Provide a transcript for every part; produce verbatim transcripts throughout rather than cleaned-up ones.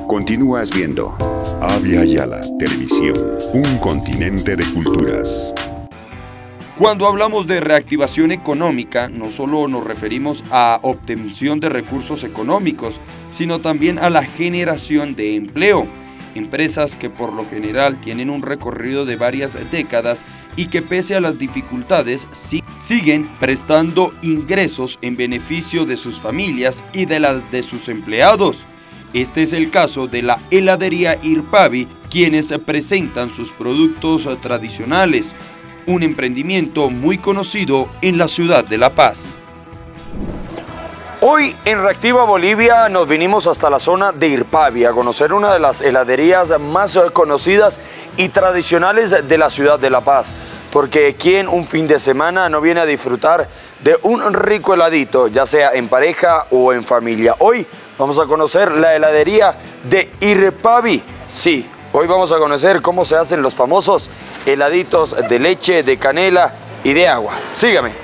Continúas viendo Avia Yala Televisión, un continente de culturas. Cuando hablamos de reactivación económica, no solo nos referimos a obtención de recursos económicos, sino también a la generación de empleo. Empresas que por lo general tienen un recorrido de varias décadas y que pese a las dificultades sí, siguen prestando ingresos en beneficio de sus familias y de las de sus empleados. Este es el caso de la heladería Irpavi, quienes presentan sus productos tradicionales, un emprendimiento muy conocido en la ciudad de La Paz. Hoy en Reactiva Bolivia nos vinimos hasta la zona de Irpavi a conocer una de las heladerías más conocidas y tradicionales de la ciudad de La Paz. Porque ¿quién un fin de semana no viene a disfrutar de un rico heladito, ya sea en pareja o en familia? Hoy vamos a conocer la heladería de Irpavi. Sí, hoy vamos a conocer cómo se hacen los famosos heladitos de leche, de canela y de agua. Sígame.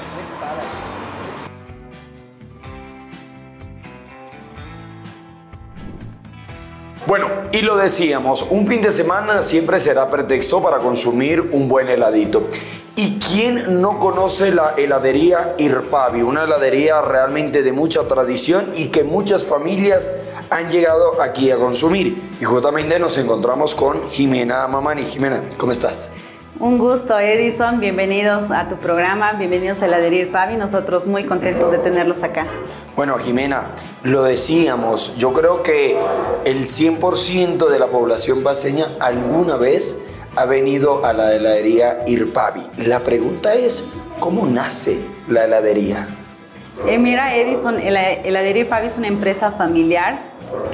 Bueno, y lo decíamos, un fin de semana siempre será pretexto para consumir un buen heladito. ¿Y quién no conoce la heladería Irpavi? Una heladería realmente de mucha tradición y que muchas familias han llegado aquí a consumir. Y justamente nos encontramos con Jimena Mamani. Jimena, ¿cómo estás? Un gusto, Edison. Bienvenidos a tu programa, bienvenidos a heladería Irpavi. Nosotros muy contentos de tenerlos acá. Bueno, Jimena, lo decíamos, yo creo que el cien por ciento de la población paceña alguna vez ha venido a la heladería Irpavi. La pregunta es, ¿cómo nace la heladería? Eh, mira, Edison, la heladería Irpavi es una empresa familiar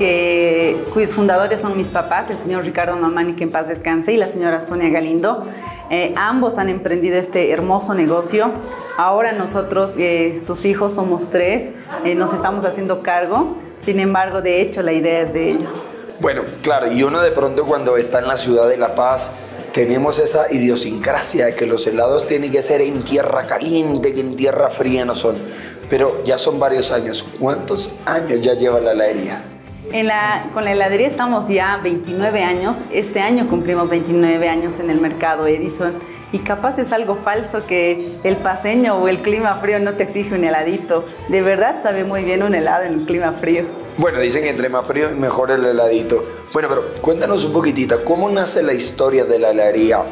que, cuyos fundadores son mis papás, el señor Ricardo Mamani, que en paz descanse, y la señora Sonia Galindo. Eh, ambos han emprendido este hermoso negocio. Ahora nosotros, eh, sus hijos, somos tres, eh, nos estamos haciendo cargo. Sin embargo, de hecho, la idea es de ellos. Bueno, claro, y uno de pronto cuando está en la ciudad de La Paz, tenemos esa idiosincrasia de que los helados tienen que ser en tierra caliente, que en tierra fría no son. Pero ya son varios años. ¿Cuántos años ya lleva la heladería? En la, con la heladería estamos ya veintinueve años. Este año cumplimos veintinueve años en el mercado, Edison. Y capaz es algo falso que el paceño o el clima frío no te exige un heladito. De verdad sabe muy bien un helado en el clima frío. Bueno, dicen que entre más frío mejor el heladito. Bueno, pero cuéntanos un poquitito, ¿cómo nace la historia de la heladería?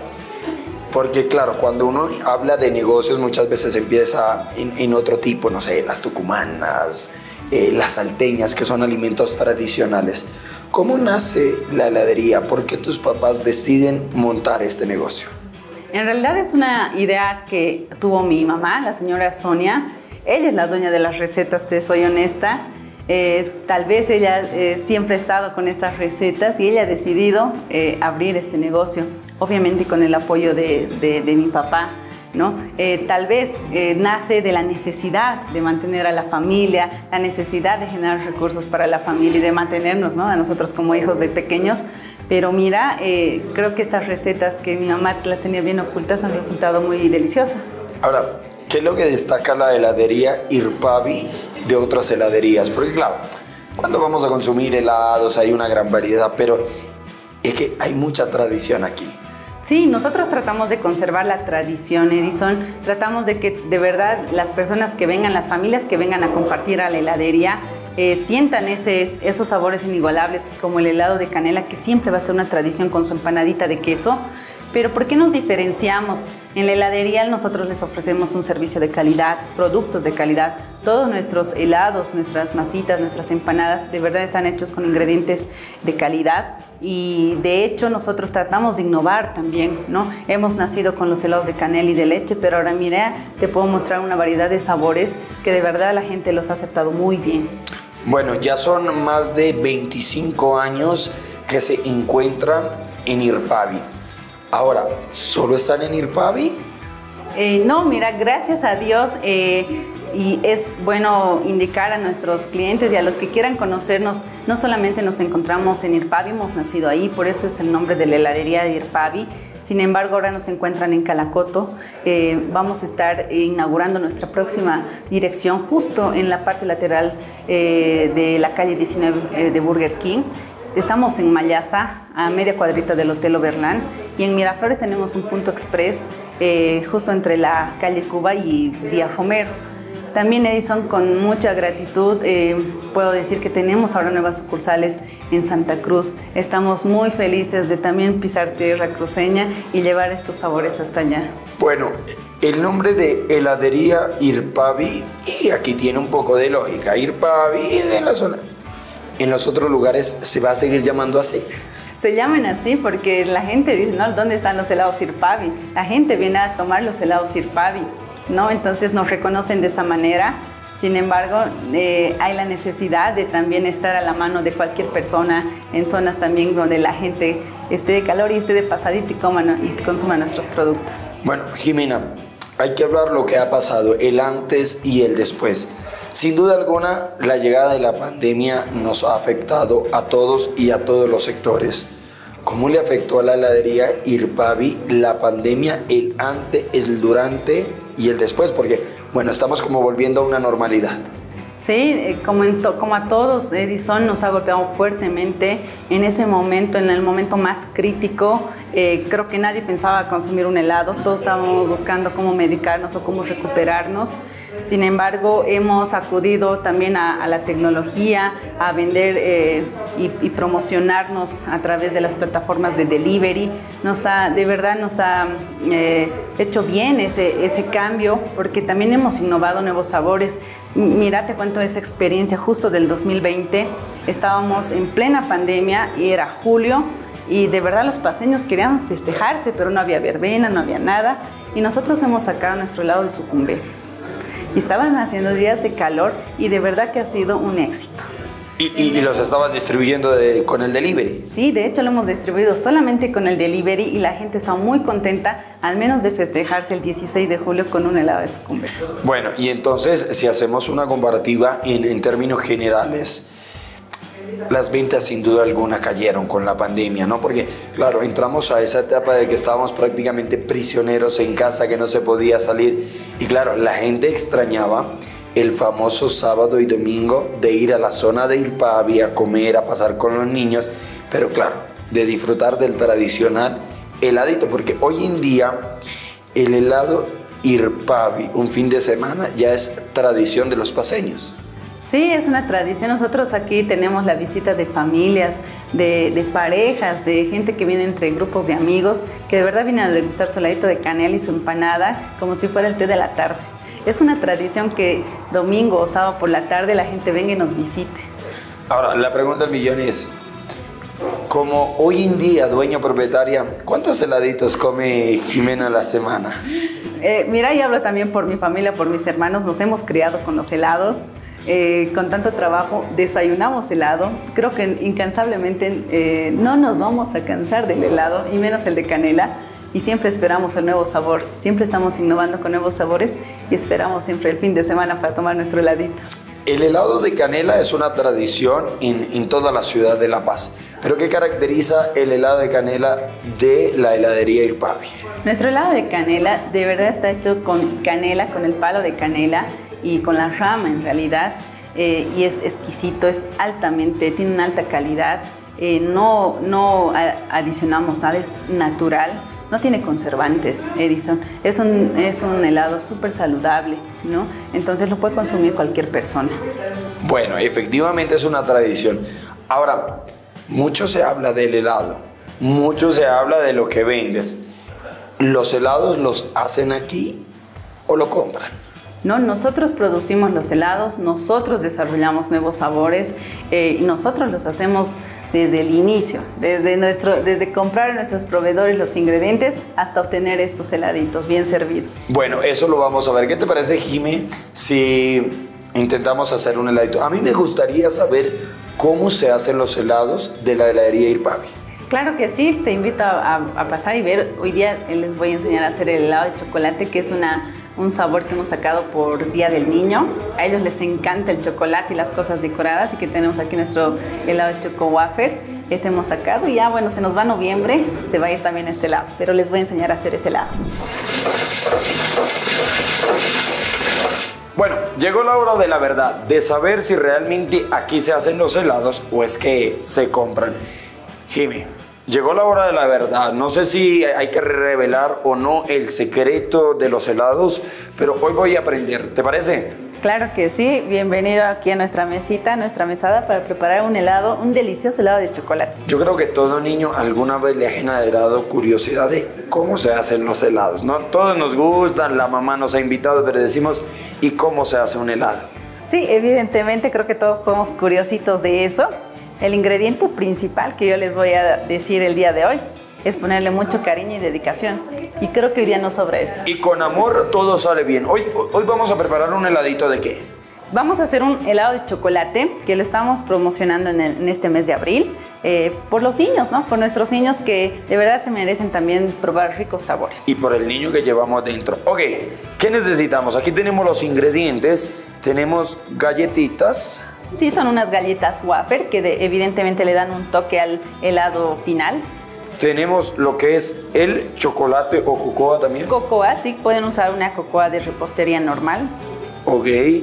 Porque claro, cuando uno habla de negocios muchas veces empieza en, en otro tipo, no sé, las tucumanas, eh, las salteñas, que son alimentos tradicionales. ¿Cómo nace la heladería? ¿Por qué tus papás deciden montar este negocio? En realidad es una idea que tuvo mi mamá, la señora Sonia. Ella es la dueña de las recetas, te soy honesta. Eh, tal vez ella eh, siempre ha estado con estas recetas y ella ha decidido eh, abrir este negocio, obviamente con el apoyo de, de, de mi papá, ¿no? Eh, tal vez eh, nace de la necesidad de mantener a la familia, la necesidad de generar recursos para la familia y de mantenernos, ¿no?, a nosotros como hijos de pequeños. Pero mira, eh, creo que estas recetas que mi mamá las tenía bien ocultas han resultado muy deliciosas. Ahora, ¿qué es lo que destaca la heladería Irpavi de otras heladerías? Porque claro, cuando vamos a consumir helados hay una gran variedad, pero es que hay mucha tradición aquí. Sí, nosotros tratamos de conservar la tradición, Edison. Tratamos de que de verdad las personas que vengan, las familias que vengan a compartir a la heladería, eh, sientan ese, esos sabores inigualables como el helado de canela, que siempre va a ser una tradición con su empanadita de queso. Pero ¿por qué nos diferenciamos? En la heladería nosotros les ofrecemos un servicio de calidad, productos de calidad. Todos nuestros helados, nuestras masitas, nuestras empanadas de verdad están hechos con ingredientes de calidad y de hecho nosotros tratamos de innovar también, ¿no? Hemos nacido con los helados de canela y de leche, pero ahora mira, te puedo mostrar una variedad de sabores que de verdad la gente los ha aceptado muy bien. Bueno, ya son más de veinticinco años que se encuentran en Irpavi. Ahora, ¿solo están en Irpavi? Eh, no, mira, gracias a Dios, eh, y es bueno indicar a nuestros clientes y a los que quieran conocernos, no solamente nos encontramos en Irpavi, hemos nacido ahí, por eso es el nombre de la heladería de Irpavi. Sin embargo, ahora nos encuentran en Calacoto. Eh, vamos a estar inaugurando nuestra próxima dirección justo en la parte lateral eh, de la calle diecinueve eh, de Burger King. Estamos en Mayasa, a media cuadrita del Hotel Oberlán, y en Miraflores tenemos un punto express eh, justo entre la calle Cuba y Díaz Romero. También, Edison, con mucha gratitud, eh, puedo decir que tenemos ahora nuevas sucursales en Santa Cruz. Estamos muy felices de también pisar tierra cruceña y llevar estos sabores hasta allá. Bueno, el nombre de heladería Irpavi, y aquí tiene un poco de lógica, Irpavi en la zona. En los otros lugares se va a seguir llamando así. Se llaman así porque la gente dice, ¿no? ¿Dónde están los helados Irpavi? La gente viene a tomar los helados Irpavi, ¿no? Entonces nos reconocen de esa manera. Sin embargo, eh, hay la necesidad de también estar a la mano de cualquier persona en zonas también donde la gente esté de calor y esté de pasadito y, coma, y consuma nuestros productos. Bueno, Jimena, hay que hablar lo que ha pasado, el antes y el después. Sin duda alguna, la llegada de la pandemia nos ha afectado a todos y a todos los sectores. ¿Cómo le afectó a la heladería Irpavi la pandemia, el antes, el durante y el después? Porque, bueno, estamos como volviendo a una normalidad. Sí, como, en to, como a todos, Edison nos ha golpeado fuertemente en ese momento, en el momento más crítico. Eh, creo que nadie pensaba consumir un helado, todos estábamos buscando cómo medicarnos o cómo recuperarnos. Sin embargo, hemos acudido también a, a la tecnología, a vender eh, y, y promocionarnos a través de las plataformas de delivery. Nos ha, de verdad nos ha eh, hecho bien ese, ese cambio, porque también hemos innovado nuevos sabores. Mira, te cuento esa experiencia justo del dos mil veinte. Estábamos en plena pandemia y era julio. Y de verdad los paseños querían festejarse, pero no había verbena, no había nada. Y nosotros hemos sacado nuestro helado de sucumbé. Y estaban haciendo días de calor y de verdad que ha sido un éxito. ¿Y, y, y los estabas distribuyendo de, con el delivery? Sí, de hecho lo hemos distribuido solamente con el delivery y la gente está muy contenta, al menos de festejarse el dieciséis de julio con un helado de sucumbé. Bueno, y entonces si hacemos una comparativa en, en términos generales, las ventas sin duda alguna cayeron con la pandemia, ¿no? Porque, claro, entramos a esa etapa de que estábamos prácticamente prisioneros en casa, que no se podía salir. Y claro, la gente extrañaba el famoso sábado y domingo de ir a la zona de Irpavi a comer, a pasar con los niños. Pero claro, de disfrutar del tradicional heladito, porque hoy en día el helado Irpavi, un fin de semana, ya es tradición de los paseños. Sí, es una tradición. Nosotros aquí tenemos la visita de familias, de, de parejas, de gente que viene entre grupos de amigos, que de verdad vienen a degustar su heladito de canela y su empanada como si fuera el té de la tarde. Es una tradición que domingo o sábado por la tarde la gente venga y nos visite. Ahora, la pregunta del millón es, como hoy en día dueña propietaria, ¿cuántos heladitos come Jimena a la semana? Eh, mira, y hablo también por mi familia, por mis hermanos, nos hemos criado con los helados. Eh, con tanto trabajo, desayunamos helado. Creo que incansablemente eh, no nos vamos a cansar del helado, y menos el de canela. Y siempre esperamos el nuevo sabor. Siempre estamos innovando con nuevos sabores y esperamos siempre el fin de semana para tomar nuestro heladito. El helado de canela es una tradición en, en toda la ciudad de La Paz. ¿Pero qué caracteriza el helado de canela de la heladería Irpavi? Nuestro helado de canela de verdad está hecho con canela, con el palo de canela y con la rama en realidad, eh, y es exquisito, es altamente, tiene una alta calidad, eh, no, no adicionamos nada, es natural, no tiene conservantes, Edison, es un, es un helado súper saludable, ¿no? Entonces lo puede consumir cualquier persona. Bueno, efectivamente es una tradición. Ahora, mucho se habla del helado, mucho se habla de lo que vendes. ¿Los helados los hacen aquí o lo compran? No, nosotros producimos los helados, nosotros desarrollamos nuevos sabores, eh, nosotros los hacemos desde el inicio, desde, nuestro, desde comprar a nuestros proveedores los ingredientes hasta obtener estos heladitos bien servidos. Bueno, eso lo vamos a ver. ¿Qué te parece, Jimé, si intentamos hacer un heladito? A mí me gustaría saber cómo se hacen los helados de la heladería Irpavi. Claro que sí, te invito a, a, a pasar y ver. Hoy día les voy a enseñar a hacer el helado de chocolate, que es una... un sabor que hemos sacado por Día del Niño. A ellos les encanta el chocolate y las cosas decoradas, y que tenemos aquí nuestro helado de choco wafer. Ese hemos sacado y ya, bueno, se nos va noviembre, se va a ir también este helado, pero les voy a enseñar a hacer ese helado. Bueno, llegó la hora de la verdad, de saber si realmente aquí se hacen los helados o es que se compran. Jimmy, llegó la hora de la verdad. No sé si hay que revelar o no el secreto de los helados, pero hoy voy a aprender. ¿Te parece? Claro que sí. Bienvenido aquí a nuestra mesita, a nuestra mesada para preparar un helado, un delicioso helado de chocolate. Yo creo que todo niño alguna vez le ha generado curiosidad de cómo se hacen los helados, ¿no? Todos nos gustan, la mamá nos ha invitado, pero decimos, ¿y cómo se hace un helado? Sí, evidentemente creo que todos somos curiositos de eso. El ingrediente principal que yo les voy a decir el día de hoy es ponerle mucho cariño y dedicación. Y creo que hoy día no sobra eso. Y con amor todo sale bien. Hoy, hoy vamos a preparar un heladito ¿de qué? Vamos a hacer un helado de chocolate que lo estamos promocionando en, el, en este mes de abril eh, por los niños, ¿no? Por nuestros niños que de verdad se merecen también probar ricos sabores. Y por el niño que llevamos dentro. Ok, ¿qué necesitamos? Aquí tenemos los ingredientes. Tenemos galletitas. Sí, son unas galletas wafer que de, evidentemente le dan un toque al helado final. Tenemos lo que es el chocolate o cocoa también. Cocoa, sí, pueden usar una cocoa de repostería normal. Ok.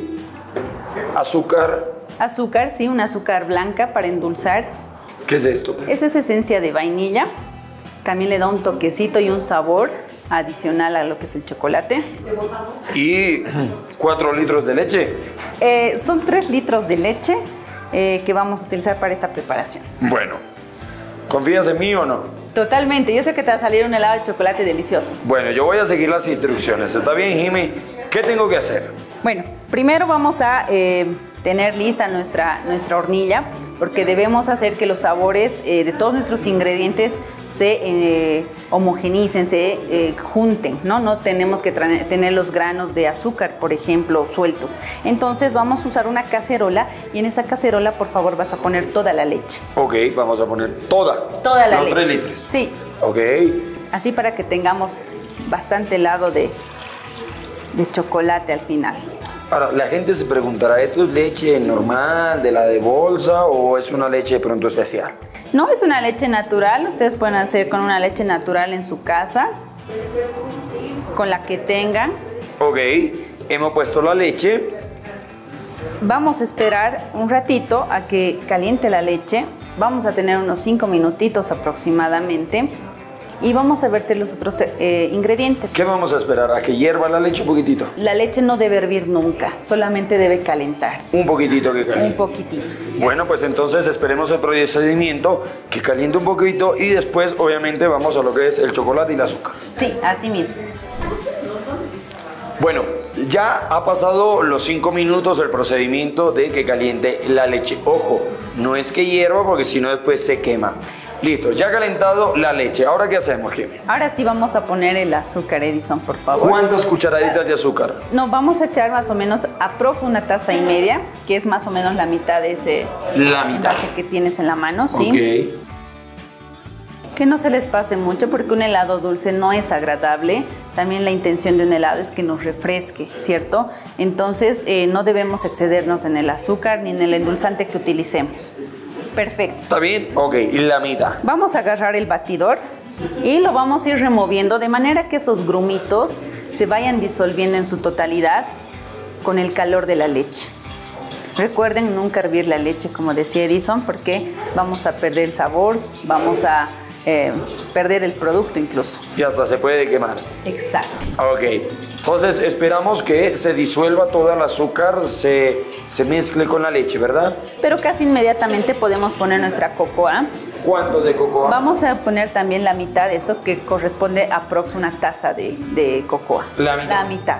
Azúcar. Azúcar, sí, un azúcar blanca para endulzar. ¿Qué es esto? Eso es esencia de vainilla. También le da un toquecito y un sabor adicional a lo que es el chocolate. Y cuatro litros de leche. Eh, son tres litros de leche eh, que vamos a utilizar para esta preparación. Bueno, ¿confías en mí o no? Totalmente, yo sé que te va a salir un helado de chocolate delicioso. Bueno, yo voy a seguir las instrucciones. ¿Está bien, Jimmy? ¿Qué tengo que hacer? Bueno, primero vamos a eh, tener lista nuestra, nuestra hornilla, porque debemos hacer que los sabores eh, de todos nuestros ingredientes se eh, homogenicen, se eh, junten, ¿no? No tenemos que tener los granos de azúcar, por ejemplo, sueltos. Entonces vamos a usar una cacerola y en esa cacerola, por favor, vas a poner toda la leche. Ok, vamos a poner toda. Toda la Los leche. tres litros. Sí. Ok. Así para que tengamos bastante helado de, de chocolate al final. Ahora, la gente se preguntará, ¿esto es leche normal, de la de bolsa o es una leche de pronto especial? No, es una leche natural. Ustedes pueden hacer con una leche natural en su casa, con la que tengan. Ok, hemos puesto la leche. Vamos a esperar un ratito a que caliente la leche. Vamos a tener unos cinco minutitos aproximadamente. Y vamos a verter los otros eh, ingredientes. ¿Qué vamos a esperar? ¿A que hierva la leche un poquitito? La leche no debe hervir nunca, solamente debe calentar. Un poquitito que caliente. Un poquitito. Bueno, pues entonces esperemos el procedimiento, que caliente un poquito y después obviamente vamos a lo que es el chocolate y el azúcar. Sí, así mismo. Bueno, ya ha pasado los cinco minutos el procedimiento de que caliente la leche. Ojo, no es que hierva porque si no después se quema. Listo, ya ha calentado la leche. ¿Ahora qué hacemos, Jimmy? Ahora sí vamos a poner el azúcar, Edison, por favor. ¿Cuántas cucharaditas de azúcar? No, vamos a echar más o menos aprox una taza y media, que es más o menos la mitad de ese La mitad. envase que tienes en la mano, ¿sí? Ok. Que no se les pase mucho porque un helado dulce no es agradable. También la intención de un helado es que nos refresque, ¿cierto? Entonces eh, no debemos excedernos en el azúcar ni en el endulzante que utilicemos. Perfecto. ¿Está bien? Ok, y la mitad. Vamos a agarrar el batidor y lo vamos a ir removiendo de manera que esos grumitos se vayan disolviendo en su totalidad con el calor de la leche. Recuerden nunca hervir la leche, como decía Edison, porque vamos a perder el sabor, vamos a eh, perder el producto incluso. Y hasta se puede quemar. Exacto. Ok, entonces esperamos que se disuelva todo el azúcar, se, se mezcle con la leche, ¿verdad? Pero casi inmediatamente podemos poner nuestra cocoa. ¿Cuánto de cocoa? Vamos a poner también la mitad de esto, que corresponde a aprox una taza de, de cocoa. La mitad. La mitad.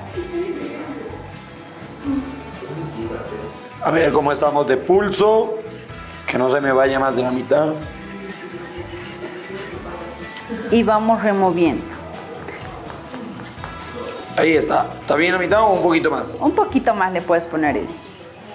A ver cómo estamos de pulso, que no se me vaya más de la mitad. Y vamos removiendo. Ahí está. ¿Está bien la mitad o un poquito más? Un poquito más le puedes poner eso.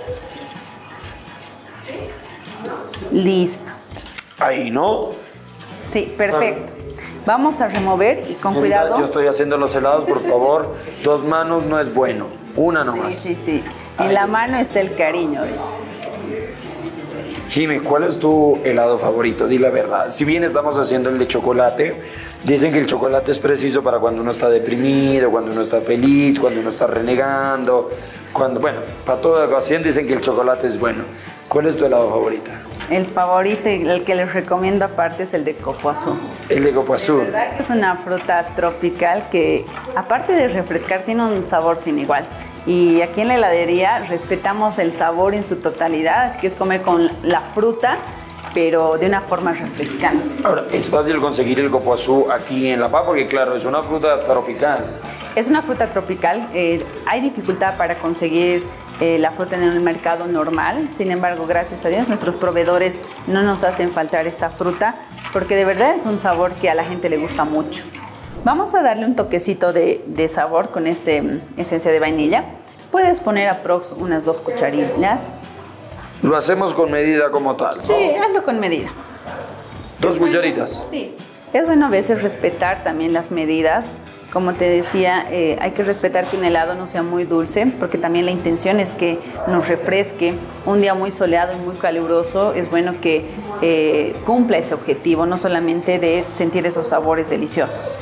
Listo. Ahí, ¿no? Sí, perfecto. Vamos a remover y con cuidado. Yo estoy haciendo los helados, por favor. Dos manos no es bueno. Una nomás. Sí, sí, sí. En la mano está el cariño, ¿ves? Jimmy, ¿cuál es tu helado favorito? Di la verdad. Si bien estamos haciendo el de chocolate, dicen que el chocolate es preciso para cuando uno está deprimido, cuando uno está feliz, cuando uno está renegando. Cuando, bueno, para toda ocasión dicen que el chocolate es bueno. ¿Cuál es tu helado favorito? El favorito y el que les recomiendo aparte es el de coco azul. El de coco azul. De verdad que es una fruta tropical que, aparte de refrescar, tiene un sabor sin igual. Y aquí en la heladería respetamos el sabor en su totalidad, así que es comer con la fruta, pero de una forma refrescante. Ahora, es fácil conseguir el coco azul aquí en La Paz, porque claro, es una fruta tropical. Es una fruta tropical, eh, hay dificultad para conseguir eh, la fruta en el mercado normal, sin embargo, gracias a Dios, nuestros proveedores no nos hacen faltar esta fruta, porque de verdad es un sabor que a la gente le gusta mucho. Vamos a darle un toquecito de, de sabor con esta um, esencia de vainilla. Puedes poner aprox unas dos cucharillas. Lo hacemos con medida como tal, ¿no? Sí, hazlo con medida. ¿Dos cucharitas? Sí. Es bueno a veces respetar también las medidas. Como te decía, eh, hay que respetar que un helado no sea muy dulce, porque también la intención es que nos refresque. Un día muy soleado y muy caluroso, es bueno que eh, cumpla ese objetivo, no solamente de sentir esos sabores deliciosos.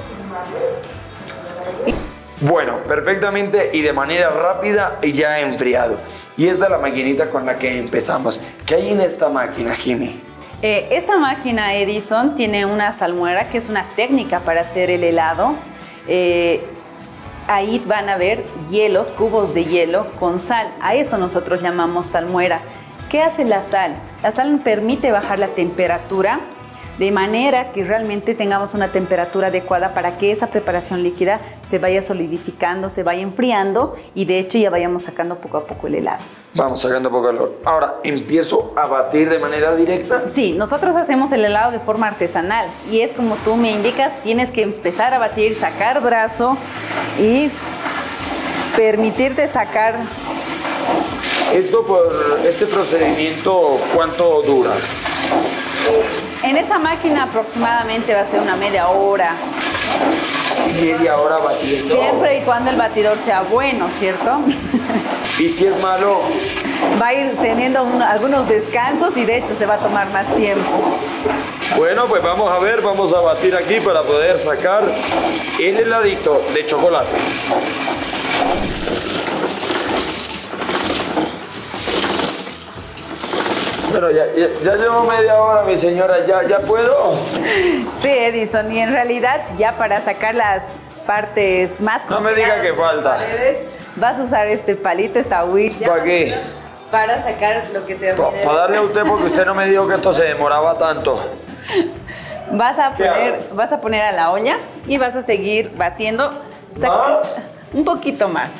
Bueno, perfectamente y de manera rápida y ya enfriado. Y esta es la maquinita con la que empezamos. ¿Qué hay en esta máquina, Jimmy? Eh, esta máquina Edison tiene una salmuera, que es una técnica para hacer el helado. Eh, ahí van a ver hielos, cubos de hielo con sal. A eso nosotros llamamos salmuera. ¿Qué hace la sal? La sal permite bajar la temperatura de manera que realmente tengamos una temperatura adecuada para que esa preparación líquida se vaya solidificando, se vaya enfriando y de hecho ya vayamos sacando poco a poco el helado. Vamos sacando poco el helado. Ahora, ¿empiezo a batir de manera directa? Sí, nosotros hacemos el helado de forma artesanal y es como tú me indicas, tienes que empezar a batir, sacar brazo y permitirte sacar. Esto por este procedimiento, ¿cuánto dura? En esa máquina aproximadamente va a ser una media hora. Media hora batiendo. Siempre y cuando el batidor sea bueno, ¿cierto? Y si es malo, va a ir teniendo un, algunos descansos y de hecho se va a tomar más tiempo. bueno, pues vamos a ver, vamos a batir aquí para poder sacar el heladito de chocolate. Bueno, ya, ya, ya llevo media hora, mi señora, ¿ya, ya puedo? Sí, Edison, y en realidad ya para sacar las partes más No me diga que falta. paredes, vas a usar este palito, esta huilla. ¿Para qué? Para sacar lo que te Para pa darle a usted porque usted no me dijo que esto se demoraba tanto. Vas a ¿Qué poner, hago? vas a poner a la olla y vas a seguir batiendo. ¿Más? Un poquito más.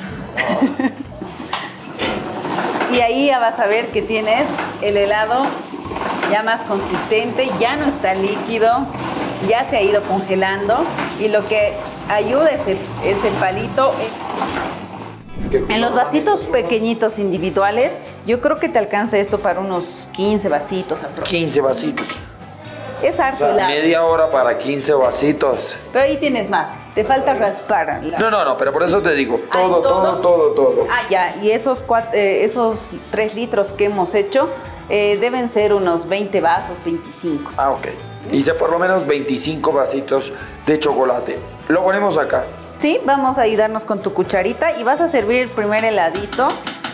Y ahí ya vas a ver que tienes el helado ya más consistente, ya no está líquido, ya se ha ido congelando y lo que ayuda ese, ese palito es en los vasitos pequeñitos individuales. Yo creo que te alcanza esto para unos quince vasitos aproximadamente. quince vasitos. Es O harto sea, helado. media hora para quince vasitos. Pero ahí tienes más, te falta raspar. la- No, no, no, pero por eso te digo, Ah, ¿en todo, todo, todo, todo. Ah, ya, y esos, cuatro, eh, esos tres litros que hemos hecho eh, deben ser unos veinte vasos, veinticinco. Ah, ok. Hice por lo menos veinticinco vasitos de chocolate. Lo ponemos acá. Sí, vamos a ayudarnos con tu cucharita y vas a servir el primer heladito.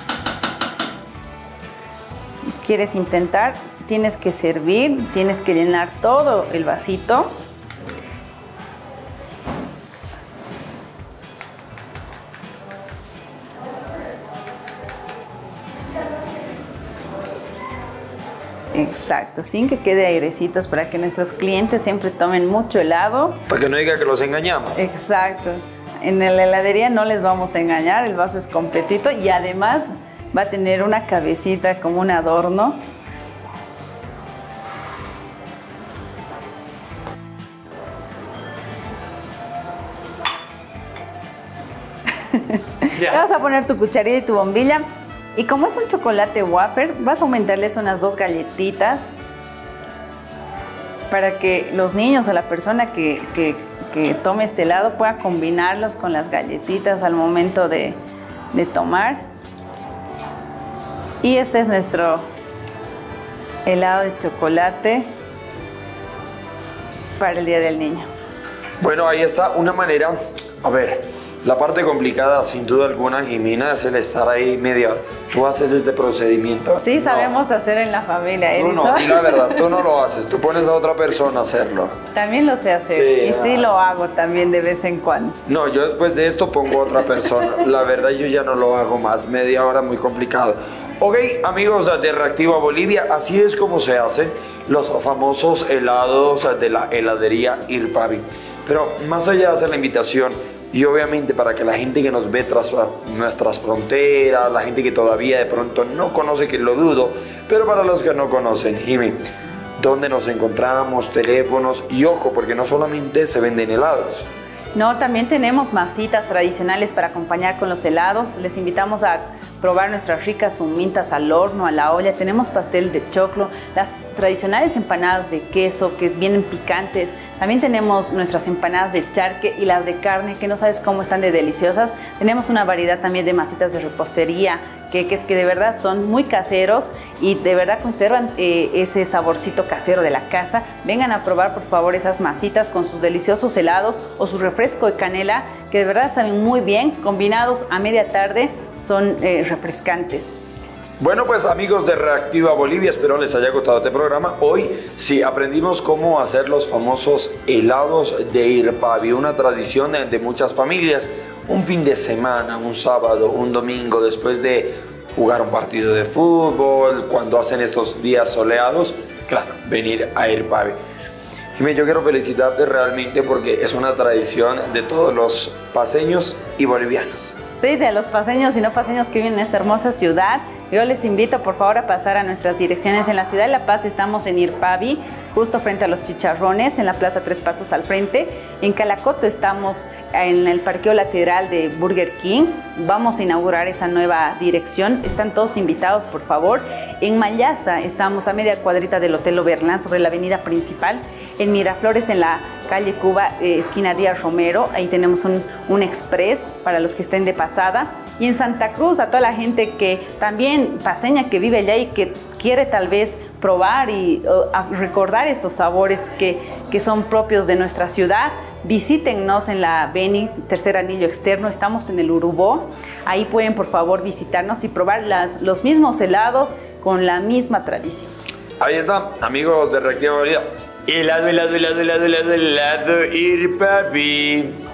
¿Quieres intentar? Tienes que servir, tienes que llenar todo el vasito. Exacto, sin que quede airecitos para que nuestros clientes siempre tomen mucho helado. Para que no diga que los engañamos. Exacto. En la heladería no les vamos a engañar, el vaso es completito y además va a tener una cabecita como un adorno. Ya. Vas a poner tu cucharilla y tu bombilla. Y como es un chocolate wafer, vas a aumentarles unas dos galletitas para que los niños o la persona que, que, que tome este helado pueda combinarlos con las galletitas al momento de, de tomar. Y este es nuestro helado de chocolate para el Día del Niño. Bueno, ahí está una manera. A ver, La parte complicada, sin duda alguna, Jimena, es el estar ahí media hora. ¿Tú haces este procedimiento? Sí, sabemos no. hacer en la familia, Tú Edison. no, y la verdad, tú no lo haces, tú pones a otra persona a hacerlo. También lo sé hacer, sí, y ah. sí lo hago también de vez en cuando. No, yo después de esto pongo a otra persona. La verdad, yo ya no lo hago más, media hora muy complicado. Ok, amigos de Reactiva Bolivia, así es como se hacen los famosos helados de la heladería Irpavi. Pero más allá de hacer la invitación, y obviamente para que la gente que nos ve tras nuestras fronteras, la gente que todavía de pronto no conoce, que lo dudo, pero para los que no conocen, Jimmy, ¿dónde nos encontramos? Teléfonos y ojo, porque no solamente se venden helados. No, también tenemos masitas tradicionales para acompañar con los helados. Les invitamos a probar nuestras ricas humintas al horno, a la olla. Tenemos pastel de choclo, las tradicionales empanadas de queso que vienen picantes. También tenemos nuestras empanadas de charque y las de carne, que no sabes cómo están de deliciosas. Tenemos una variedad también de masitas de repostería, que, que es que de verdad son muy caseros y de verdad conservan eh, ese saborcito casero de la casa. Vengan a probar por favor esas masitas con sus deliciosos helados o su refresco de canela, que de verdad saben muy bien, combinados a media tarde, son eh, refrescantes. Bueno, pues amigos de Reactiva Bolivia, espero les haya gustado este programa. Hoy sí aprendimos cómo hacer los famosos helados de Irpavi, una tradición de, de muchas familias. Un fin de semana, un sábado, un domingo, después de jugar un partido de fútbol, cuando hacen estos días soleados, claro, venir a Irpavi. Jimé, yo quiero felicitarte realmente porque es una tradición de todos los paceños y bolivianos. Sí, de los paceños y no paceños que viven en esta hermosa ciudad. Yo les invito por favor a pasar a nuestras direcciones. En la ciudad de La Paz estamos en Irpavi, justo frente a los Chicharrones, en la plaza Tres Pasos al frente. En Calacoto estamos en el parqueo lateral de Burger King. Vamos a inaugurar esa nueva dirección. Están todos invitados, por favor. En Mallasa estamos a media cuadrita del Hotel Oberlán, sobre la avenida principal. En Miraflores, en la calle Cuba, eh, esquina Díaz Romero. Ahí tenemos un, un express para los que estén de pasada. Y en Santa Cruz, a toda la gente que también paseña, que vive allá y que quiere tal vez probar y uh, recordar estos sabores que, que son propios de nuestra ciudad, visítennos en la Beni, tercer anillo externo. Estamos en el Urubó. Ahí pueden por favor visitarnos y probar las, los mismos helados con la misma tradición. Ahí está, amigos de Reactiva Bolivia. Helado, helado, helado, helado, helado, helado, Irpavi.